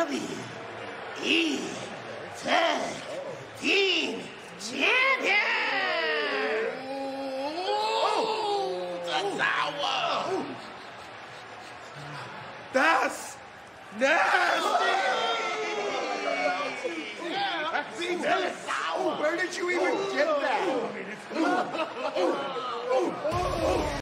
WWE Tag Team Champion! Tozawa! That's nasty! Tozawa! Where did you even get that?